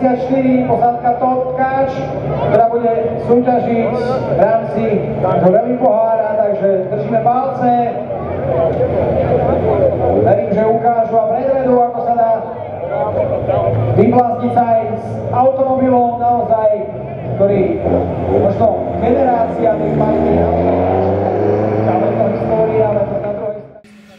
54, posádka Totkač, ktorá bude súťažiť v rámci Rally pohára, takže držíme palce. Verím, že ukážu a predvedú, ako sa dá vyblázniť aj s automobilom naozaj, ktorý možno generáciami mali táto história, ale to na druhej strane.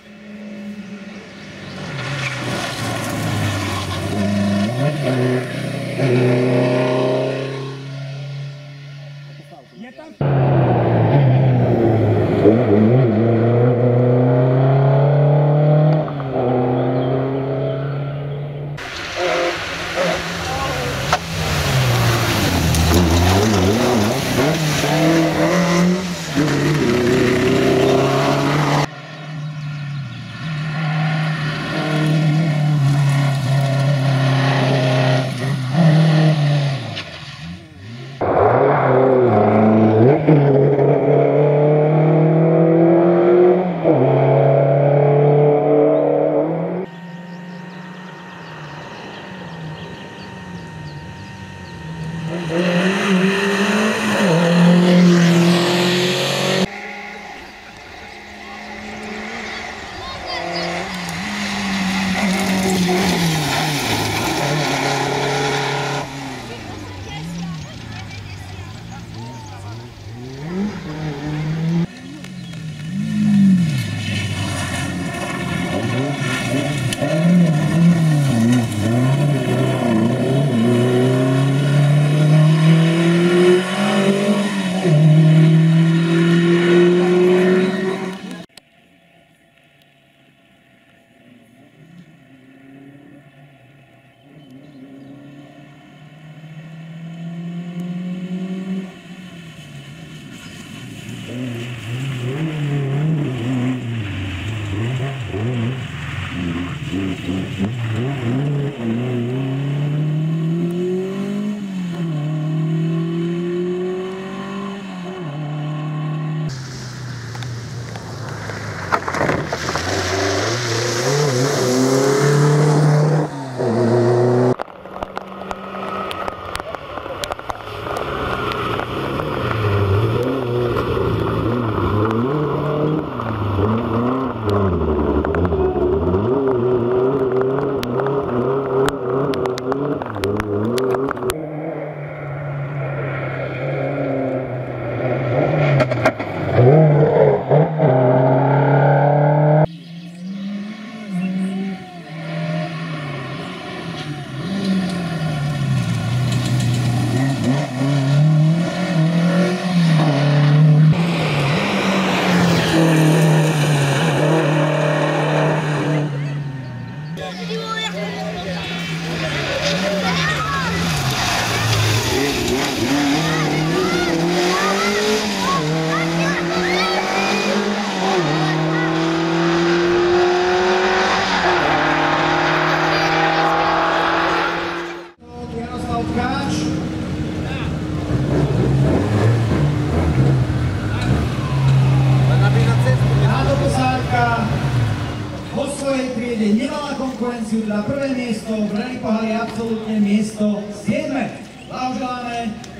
Nemala konkurenciu dla prvé miesto, v rally pohári absolútne miesto 7. Blahoželáme.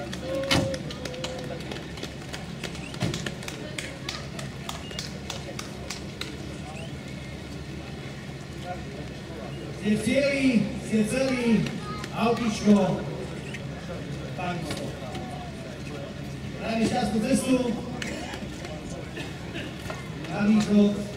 Ste celý autičko, tanko. Prajeme šťastnú cestu na východ.